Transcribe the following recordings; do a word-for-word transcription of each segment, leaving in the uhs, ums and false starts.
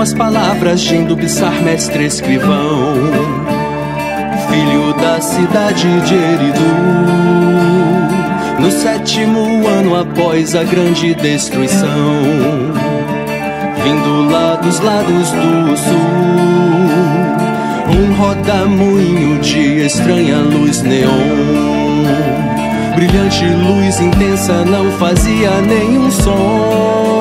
as palavras de Indubissar, mestre escrivão, filho da cidade de Eridu. No sétimo ano após a grande destruição, vindo lá dos lados do sul, um rodamuinho de estranha luz neon, brilhante luz intensa, não fazia nenhum som.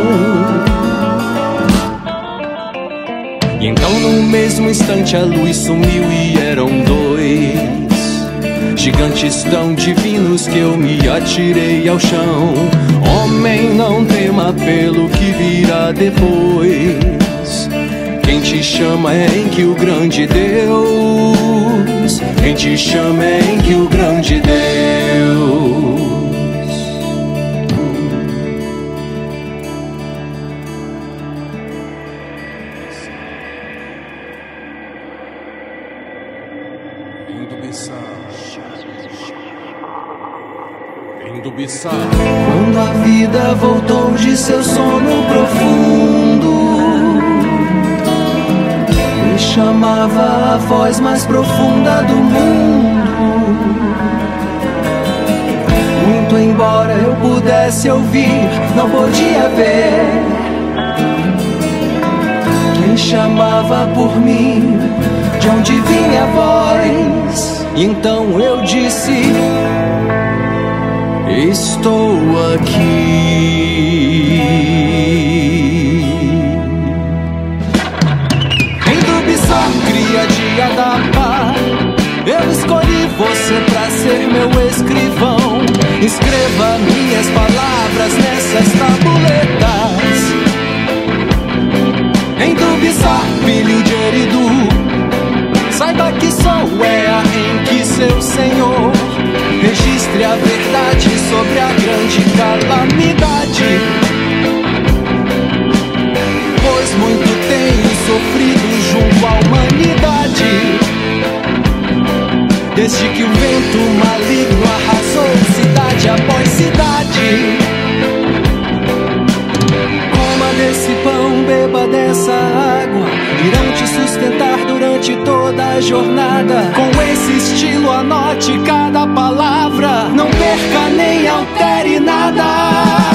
E então no mesmo instante a luz sumiu e eram dois gigantes tão divinos que eu me atirei ao chão. Homem, não tema pelo que virá depois. Quem te chama é em que o grande Deus, quem te chama é em que o grande Deus. Quando a vida voltou de seu sono profundo, me chamava a voz mais profunda do mundo. Muito embora eu pudesse ouvir, não podia ver quem chamava por mim, de onde vinha a voz. E então eu disse: estou aqui. Indubissar, cria de Adapa, eu escolhi você pra ser meu escrivão. Escreva minhas palavras nessas tabuletas. Indubissar, filho de Eridu, saiba que sou Ea em que seu senhor. Registre a verdade sobre a grande calamidade, pois muito tenho sofrido junto à humanidade, desde que o vento maligno arrasou cidade após cidade. Coma desse pão, beba dessa água, irão te sustentar durante toda a jornada. Com esse estilo anote cada palavra, não perca nem altere nada.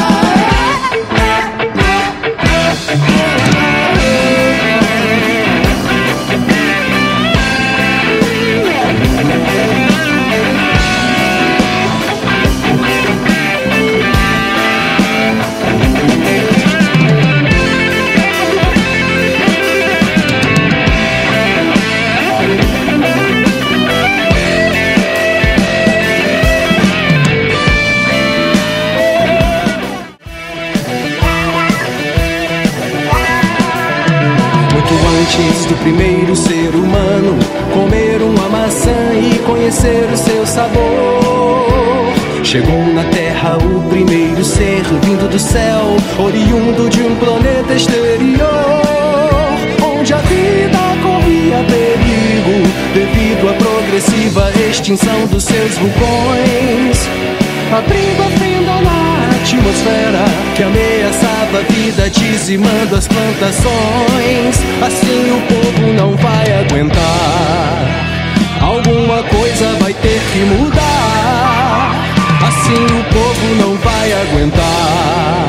Antes do primeiro ser humano comer uma maçã e conhecer o seu sabor, chegou na terra o primeiro ser vindo do céu, oriundo de um planeta exterior, onde a vida corria perigo devido à progressiva extinção dos seus vulcões, abrindo a fenda na atmosfera que ameaçava a vida, dizimando as plantações. Assim o povo não vai aguentar, alguma coisa vai ter que mudar. Assim o povo não vai aguentar.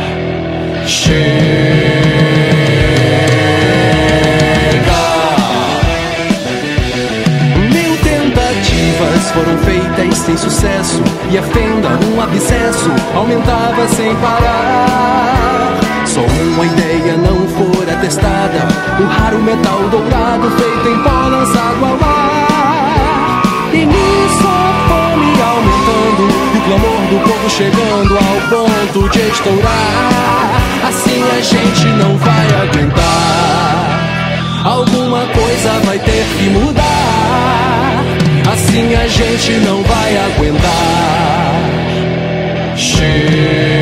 Chega! Mil tentativas foram feitas sem sucesso, e a fenda, um abscesso, aumentava sem parar. Só uma ideia não fora testada, o raro metal dourado feito em pó lançado ao mar. E nisso a fome aumentando, e o clamor do povo chegando ao ponto de estourar. Assim a gente não vai aguentar, alguma coisa vai ter que mudar. Assim a gente não vai aguentar. Chega!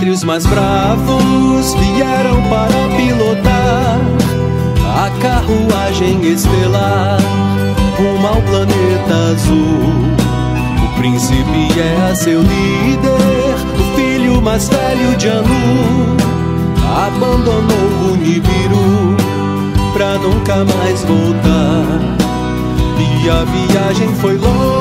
pátrios mais bravos vieram para pilotar a carruagem estelar rumo ao planeta azul. O príncipe é seu líder, o filho mais velho de Anu abandonou o Nibiru pra nunca mais voltar. E a viagem foi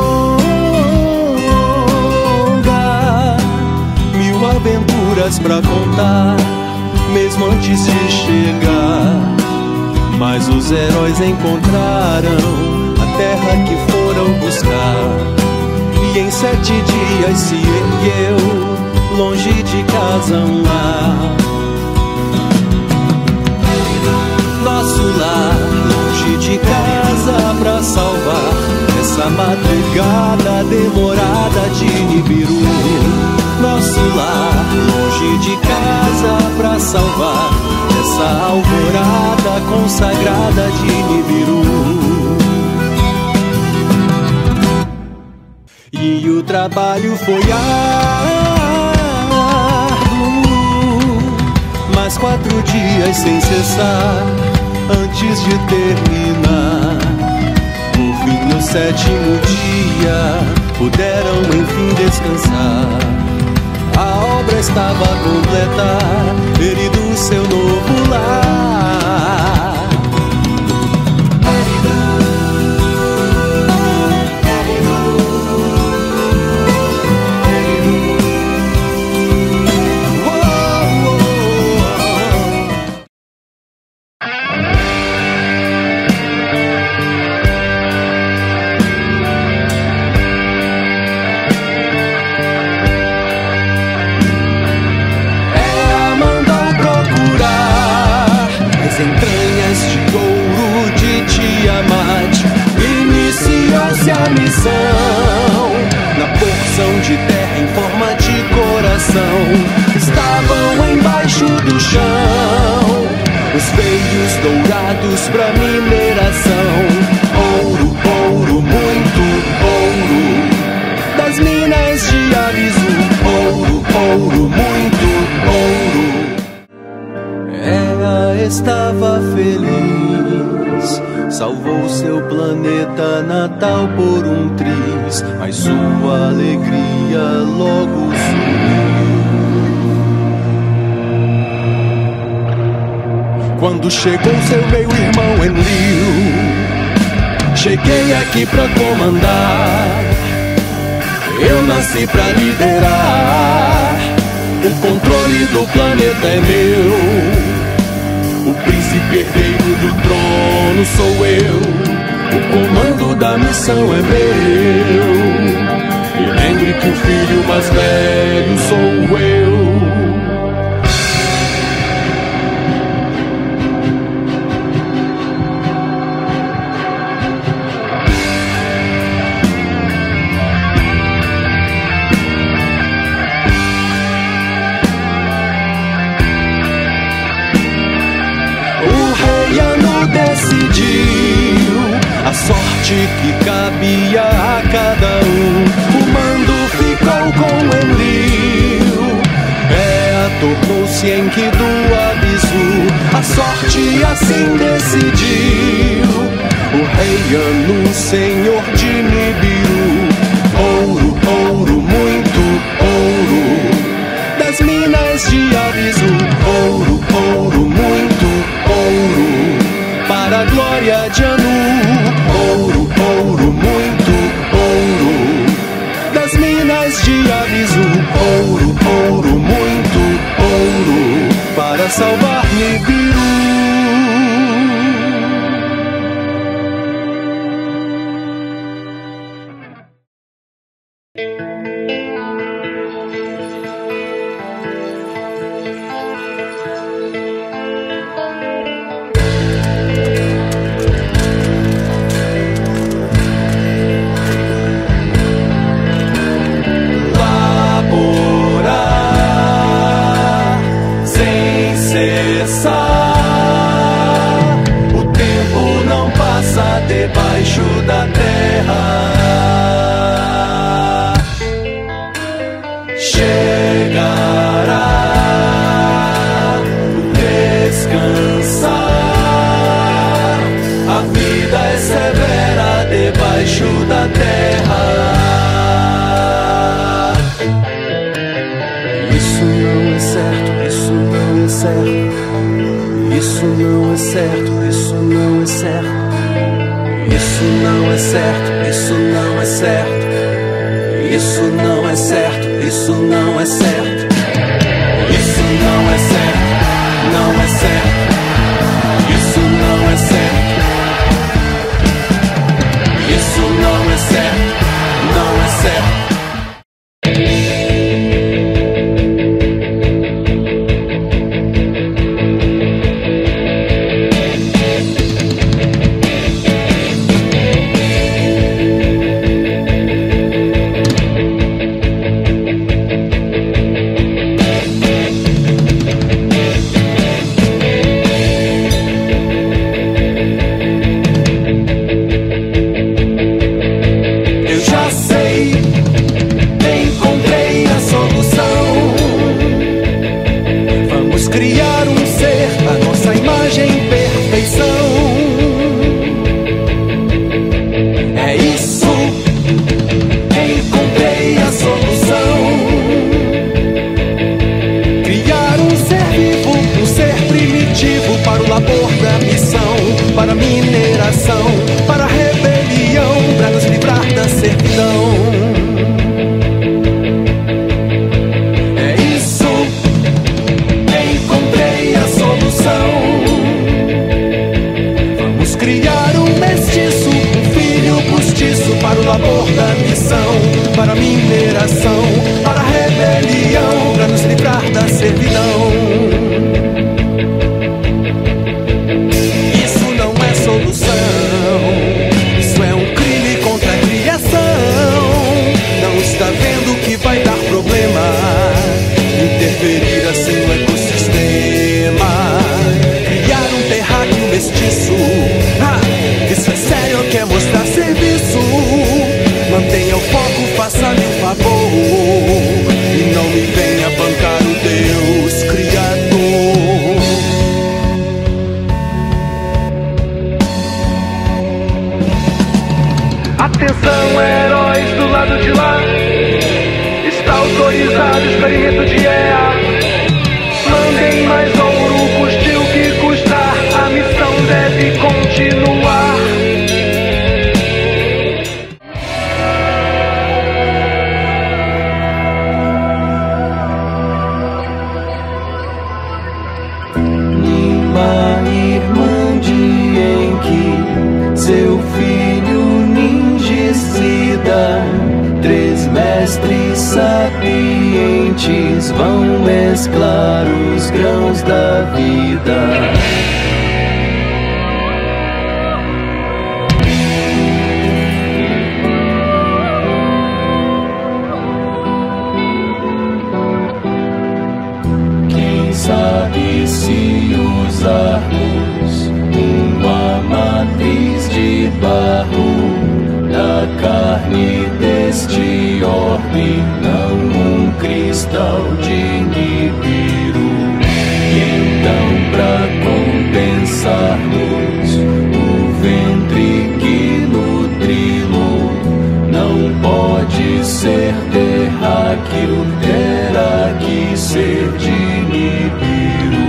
longa, mil aventuras pra contar, mesmo antes de chegar. Mas os heróis encontraram a terra que foram buscar, e em sete dias se ergueu, longe de casa, um lar. Nosso lar, longe de casa, pra salvar essa madrugada demorada de Nibiru. Nosso lar, longe de casa, pra salvar essa alvorada consagrada de Nibiru. E o trabalho foi árduo, mas quatro dias sem cessar, antes de terminar. No fim do sétimo dia, puderam enfim descansar. A obra estava completa, ferido seu novo lar. Entranhas de ouro de Tiamat, iniciou-se a missão. Na porção de terra em forma de coração, estavam embaixo do chão os veios dourados pra mineração. Ouro, ouro, muito ouro, das minas de Aviso. Ouro, ouro, muito ouro. Ela estava feliz, salvou seu planeta natal por um triz, mas sua alegria logo sumiu. Quando chegou seu meio-irmão Enlil, cheguei aqui pra comandar, eu nasci pra liderar, o controle do planeta é meu. O príncipe herdeiro do trono sou eu, o comando da missão é meu. E lembre que o filho mais velho sou eu. Decidiu a sorte que cabia a cada um. O mando ficou com Enlil, Ea tornou-se Enki do Abissu. A sorte assim decidiu o rei Anu, senhor de Nibiru. Ouro, ouro, muito ouro, das minas de Aviso. Ouro, ouro, muito ouro, para a glória de Anu. Ouro, ouro, muito ouro, das minas de Aviso. Ouro, ouro, muito ouro, para salvar Nibiru. Debaixo da terra chegará. certo. Isso não é certo, isso não é certo. Isso não é certo, isso não é certo. Isso não é certo, isso não é certo. Isso não é certo, não é certo. Isso não é certo. Isso não é certo, não é certo. Criar um ser, a nossa imagem e perfeição. É isso, encontrei a solução. Criar um ser vivo, um ser primitivo para o labor da missão, para a mineração, para a rebelião, para nos livrar da servidão. Criar um mestiço, um filho postiço para o labor da missão, para a mineração, para a rebelião, para nos livrar da servidão. Isso não é solução, isso é um crime contra a criação. Não está vendo que vai dar problema interferir assim no ecossistema. Criar um terráqueo mestiço, isso é sério, quer mostrar serviço. Mantenha o foco, faça-me um favor e não me venha bancar o Deus Criador. Atenção, heróis do lado de lá. Está autorizado o experimento de E A. Mandem mais ouro, custe o que custar. A missão deve continuar. Nima Irmandien, seu filho ningicida, três mestres sapientes vão mesclar os grãos da vida. Quem sabe se usarmos uma matriz de barro da carne deste orbe, não um cristal de Nibiru. E então, pra compensarmos o ventre que nutri-lo, não pode ser terráqueo, terá que ser de Nibiru.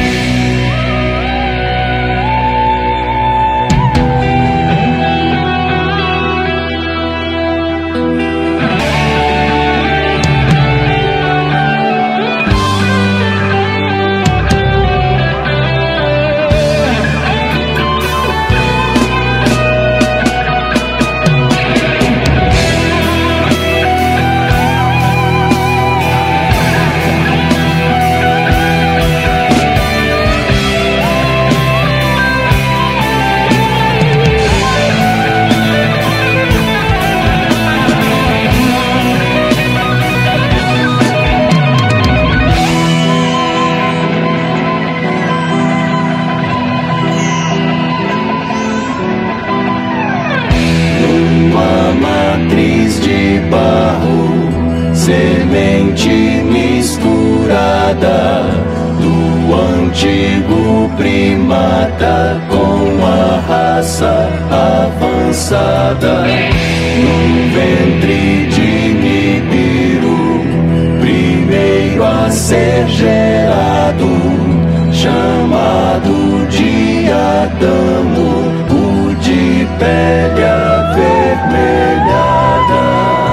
Semente misturada do antigo primata com a raça avançada, num ventre de Nibiru, primeiro a ser gerado, pele avermelhada.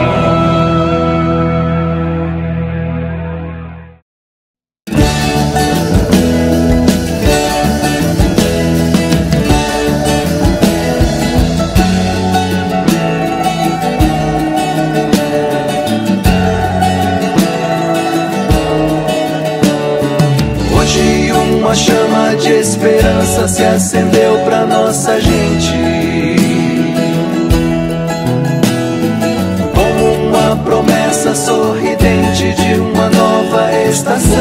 Uma chama de esperança se acendeu pra nossa gente, como uma promessa sorridente de uma nova estação.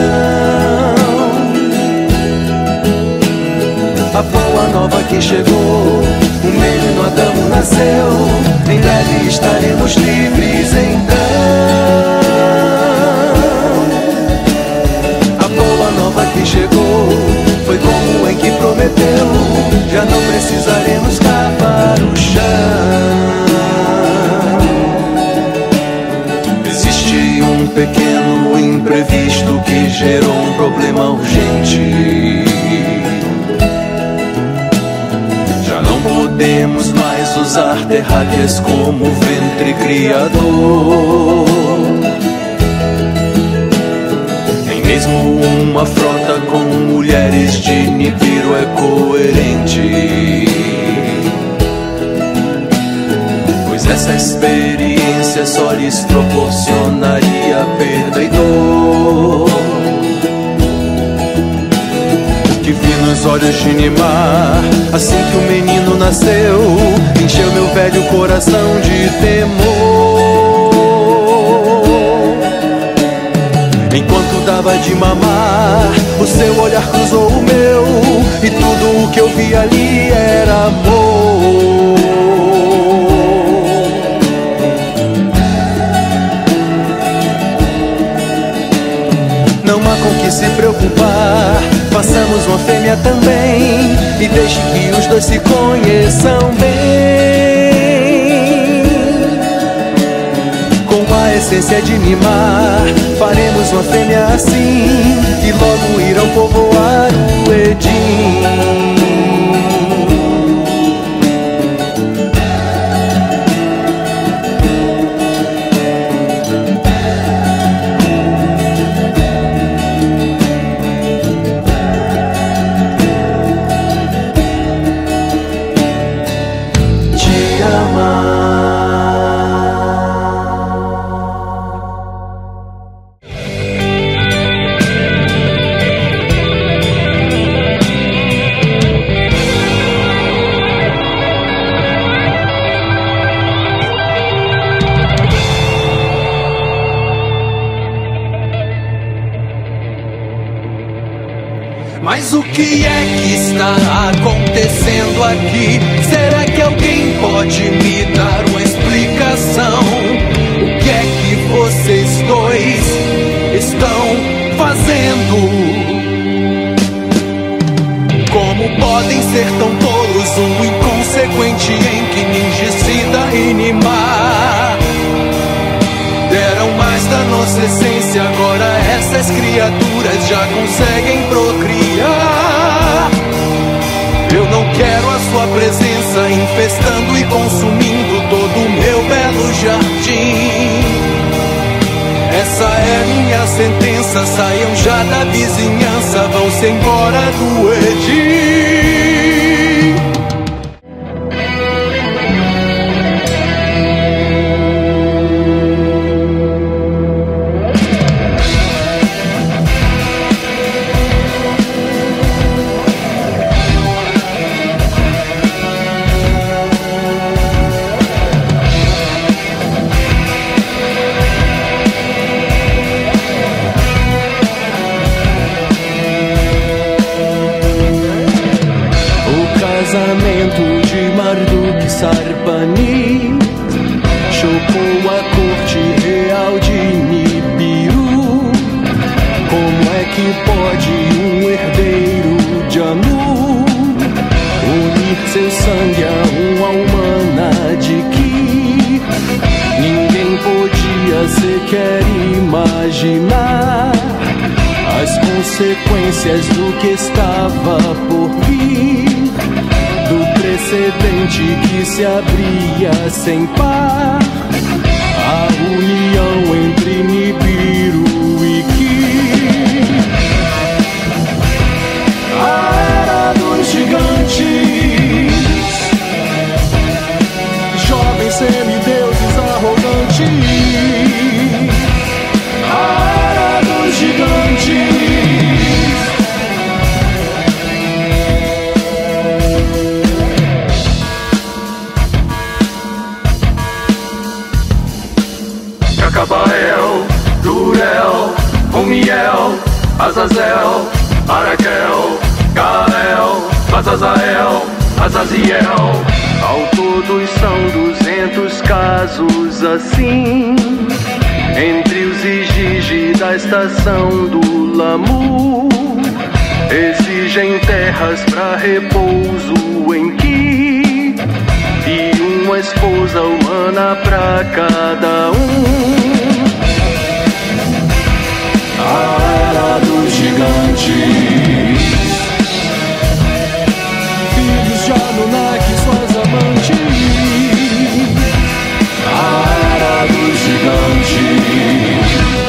A boa nova que chegou, o menino Adão nasceu, em breve estaremos livres então. Que chegou, foi como em que prometeu, já não precisaremos cavar o chão. Existe um pequeno imprevisto que gerou um problema urgente. Já não podemos mais usar terráqueas como ventre criador. Mesmo uma frota com mulheres de Nibiru é coerente, pois essa experiência só lhes proporcionaria perda e dor. O que vi nos olhos de Nimar, assim que o menino nasceu, encheu meu velho coração de temor. Enquanto dava de mamar, o seu olhar cruzou o meu, e tudo o que eu vi ali era amor. Não há com que se preocupar, façamos uma fêmea também, e deixe que os dois se conheçam bem. A essência de Nimar, faremos uma fêmea assim, e logo irão povoar o Edim. Te amar. Mas o que é que está acontecendo aqui? Será que alguém pode me dar uma explicação? O que é que vocês dois estão fazendo? Como podem ser tão tolos, um inconsequente enquiningicida e Nimar? Deram mais da nossa essência, agora essas criaturas já conseguem procriar. Eu não quero a sua presença infestando e consumindo todo o meu belo jardim. Essa é minha sentença, saiam já da vizinhança, vão-se embora do Edim. Casamento de Marduk Sarpani chocou a corte real de Nibiru. Como é que pode um herdeiro de Anu unir seu sangue a uma humana de que ninguém podia sequer imaginar as consequências do que estava por vir, do precedente repente que se abria sem par, a união entre Nibiru e Ki, a era dos gigantes, jovens semideuses arrogantes, a era dos gigantes. Cabael, Durel, Rumiel, Azazel, Araquel, Gael, Azazael, Azaziel. Ao todo são duzentos casos assim, entre os Igigi da estação do Lamu, exigem terras pra repouso em Ki, e uma esposa humana pra cada um. A era dos gigantes, filhos de Anunnaki, suas amantes. A era dos gigantes.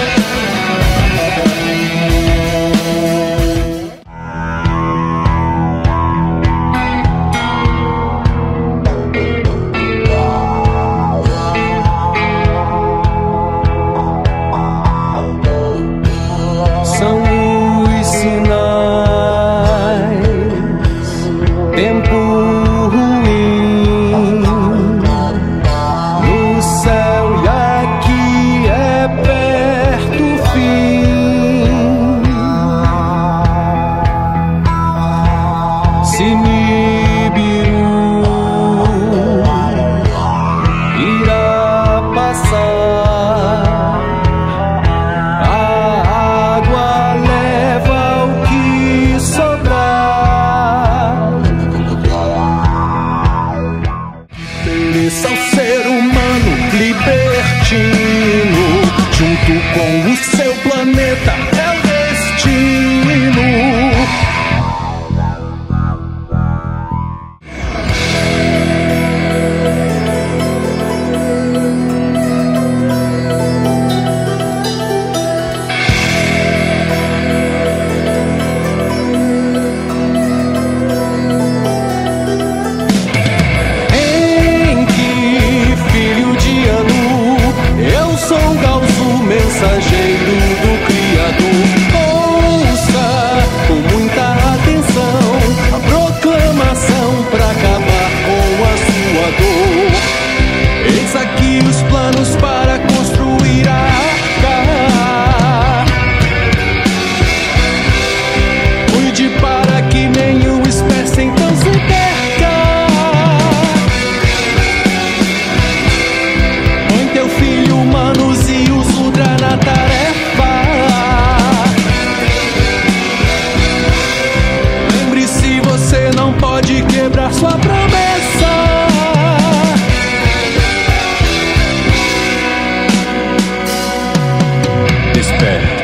Com o seu planeta é o destino. Enki, filho de Anu, eu sou Galzu, mensageiro do Criador. Ouça com muita atenção a proclamação pra acabar com a sua dor. Eis aqui os planos para construir a arca. Cuide para que nenhum espécie então se perca. Põe teu filho humanos e os Udra na tarefa. Lembre-se, você não pode quebrar sua promessa. Desperte.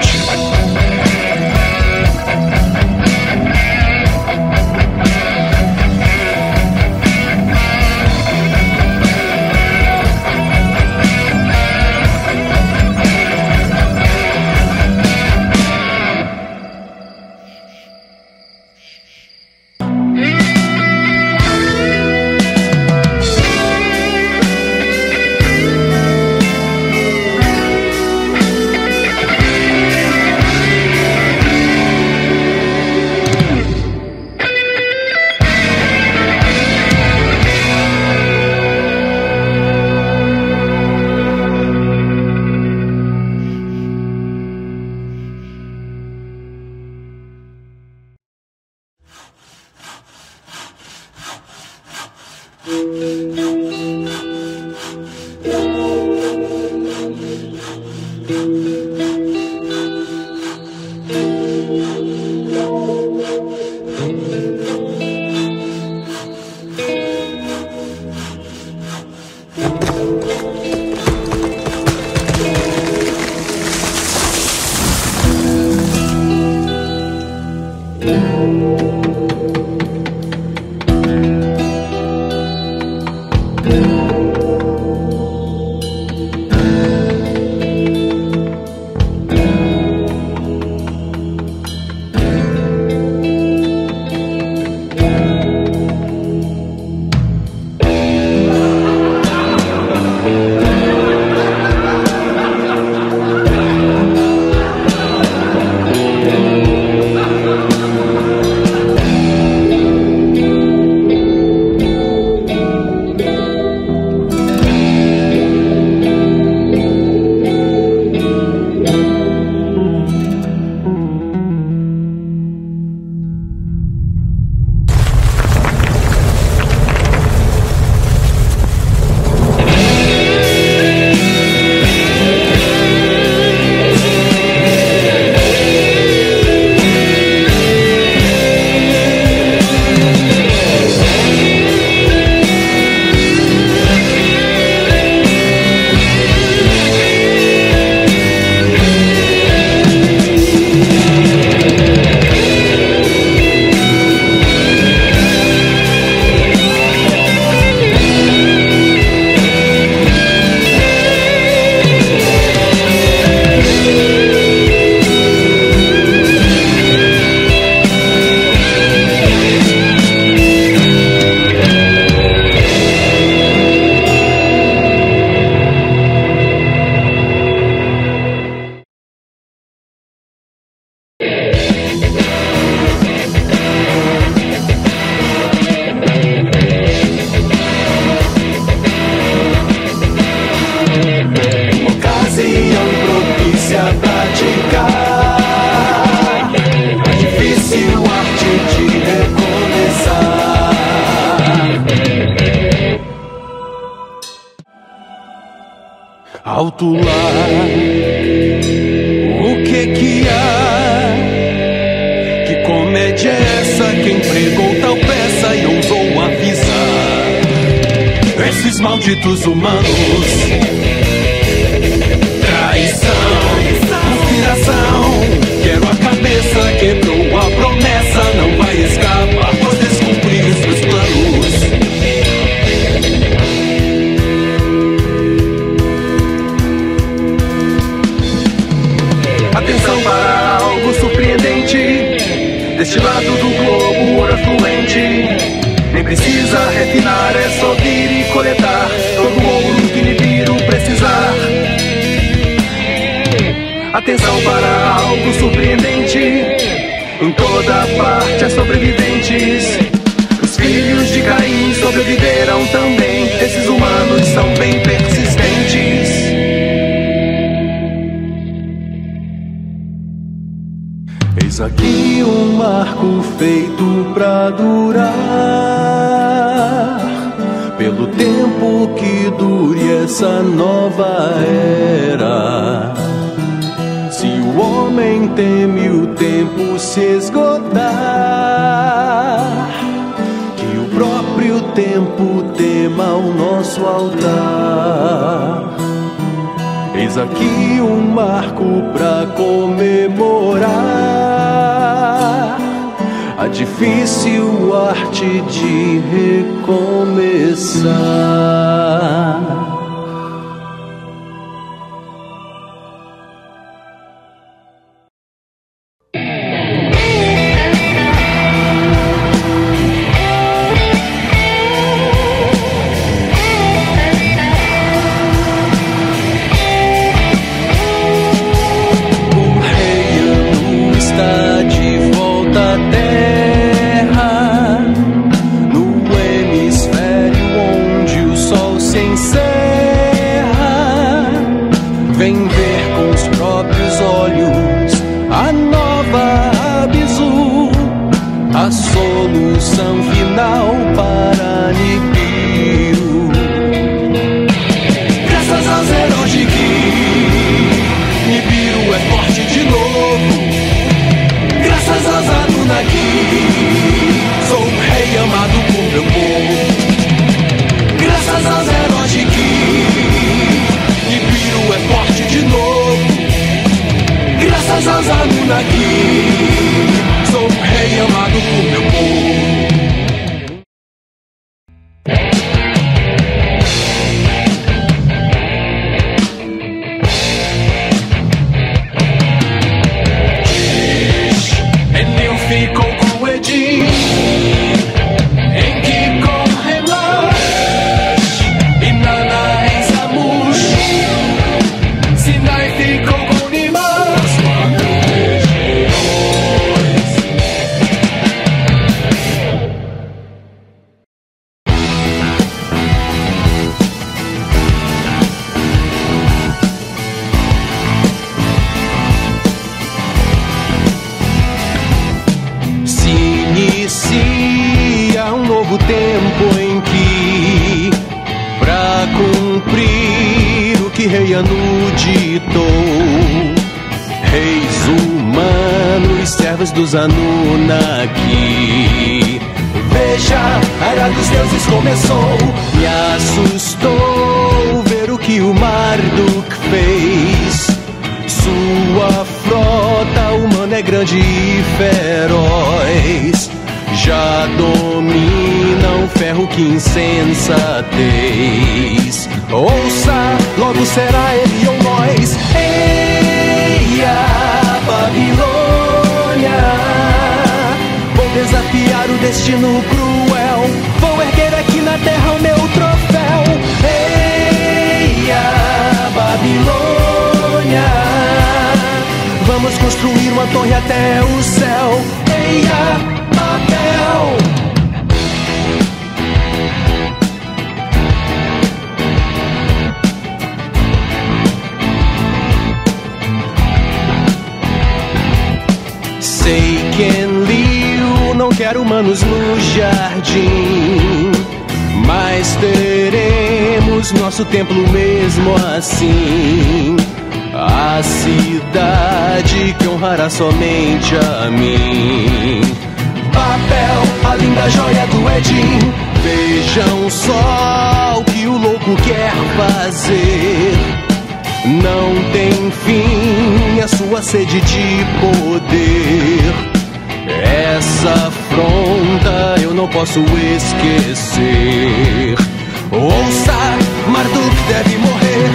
alto lá. O que que há? Que comédia é essa? Quem pregou tal peça e ousou avisar esses malditos humanos? Traição, conspiração. Quero a cabeça, quebrou a promessa. Não vai escapar, pois descumpriu os seus planos. Atenção para algo surpreendente. Deste lado do globo, ouro fluente. Nem precisa refinar, é só vir e coletar todo o ouro que Nibiru precisar. Atenção para algo surpreendente. Em toda parte há sobreviventes. Os filhos de Caim sobreviveram também. Esses humanos são bem persistentes. Eis aqui um marco feito pra durar, pelo tempo que dure essa nova era. Se o homem teme o tempo se esgotar, que o próprio tempo tema o nosso altar. Eis aqui um marco pra comemorar a difícil arte de recomeçar. A solução final para Nibiru. Graças aos heróis de Ki, Nibiru é forte de novo. Graças aos Anunnaki, sou um rei amado por meu povo. Graças aos heróis de Ki, Nibiru é forte de novo. Graças aos Anunnaki, sou um rei amado por meu povo. Enlil ficou com Edim, Enki com Helash, Inanna em Zamush, Sinai ficou com Nimas. Inicia um novo tempo em que, pra cumprir o que Rei Anu ditou, reis humanos, servos dos Anunnaki. Veja, a era dos deuses começou. Me assustou ver o que o Marduk fez. Sua frota humana é grande e feroz. Já dominam o ferro que insensatez. Ouça, logo será ele ou nós. Eia, Babilônia, vou desafiar o destino cruel. Vou erguer aqui na terra o meu troféu. Eia, Babilônia, vamos construir uma torre até o céu. Eia, Babel. Sei que Enlil não quer humanos no jardim, mas teremos nosso templo mesmo assim. A cidade que honrará somente a mim. Papel, a linda joia do Edim. Vejam só o que o louco quer fazer. Não tem fim a sua sede de poder. Essa afronta eu não posso esquecer. Ouça, Marduk deve morrer.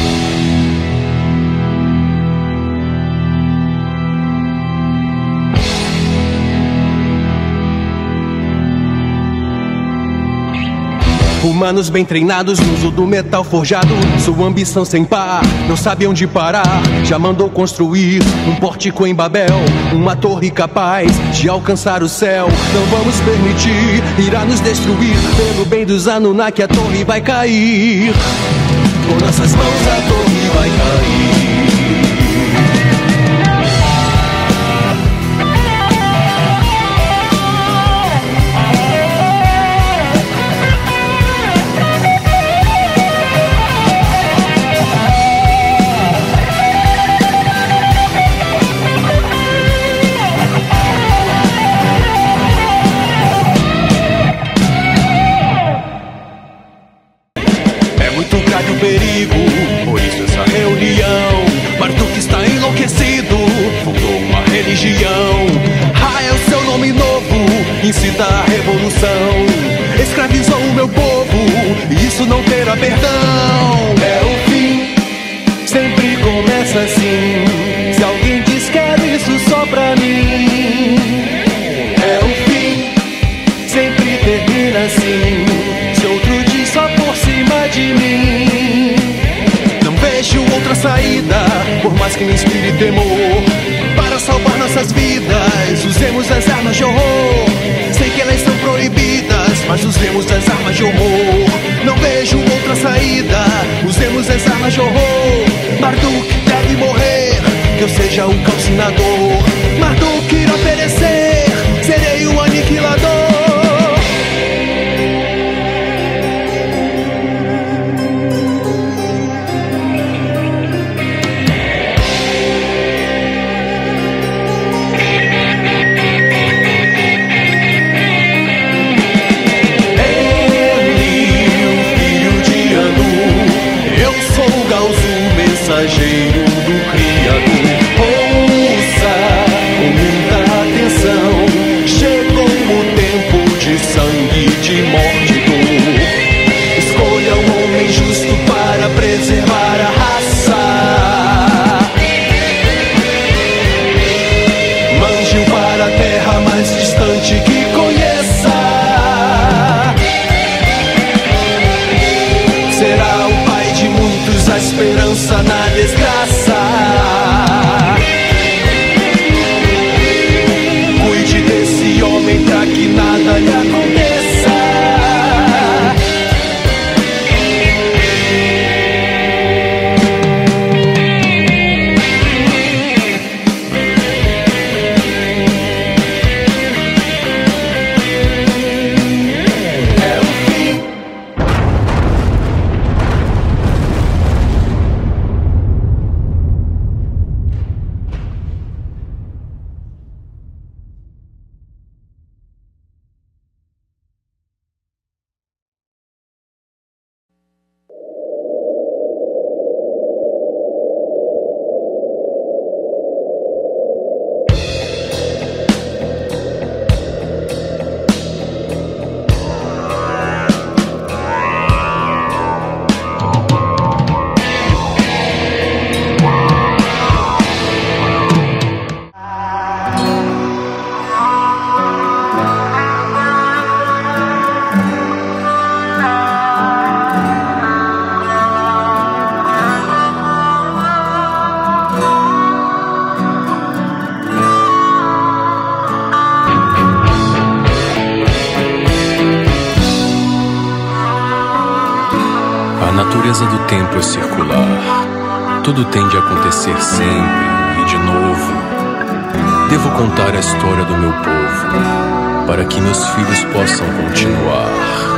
Humanos bem treinados no uso do metal forjado. Sua ambição sem par, não sabe onde parar. Já mandou construir um pórtico em Babel, uma torre capaz de alcançar o céu. Não vamos permitir, irá nos destruir. Pelo bem dos Anunnaki a torre vai cair. Com nossas mãos a torre vai cair. Perigo, por isso essa reunião. Marduk está enlouquecido, fundou uma religião. Ra é o seu nome novo, incita a revolução. Escravizou o meu povo, e isso não terá perdão. É o fim, sempre começa assim. Se alguém diz quero isso só pra mim. É o fim, sempre termina assim. Se outro diz só por cima de mim. Vejo outra saída, por mais que me inspire temor. Para salvar nossas vidas, usemos as armas de horror. Sei que elas são proibidas, mas usemos as armas de horror. Não vejo outra saída, usemos as armas de horror. Marduk deve morrer, que eu seja o calcinador. Marduk irá perecer, serei o aniquilador. Mensageiro do Criador, ouça com muita atenção. Chegou o tempo de sangue, de morte e dor. Escolha um homem justo para preservar a raça. Mande-o para a terra mais distante que conheça. Será o pai de muitos, a esperança na desgraça. Cuide desse homem pra que nada lhe aconteça. A natureza do tempo é circular. Tudo tende a acontecer sempre e de novo. Devo contar a história do meu povo, para que meus filhos possam continuar.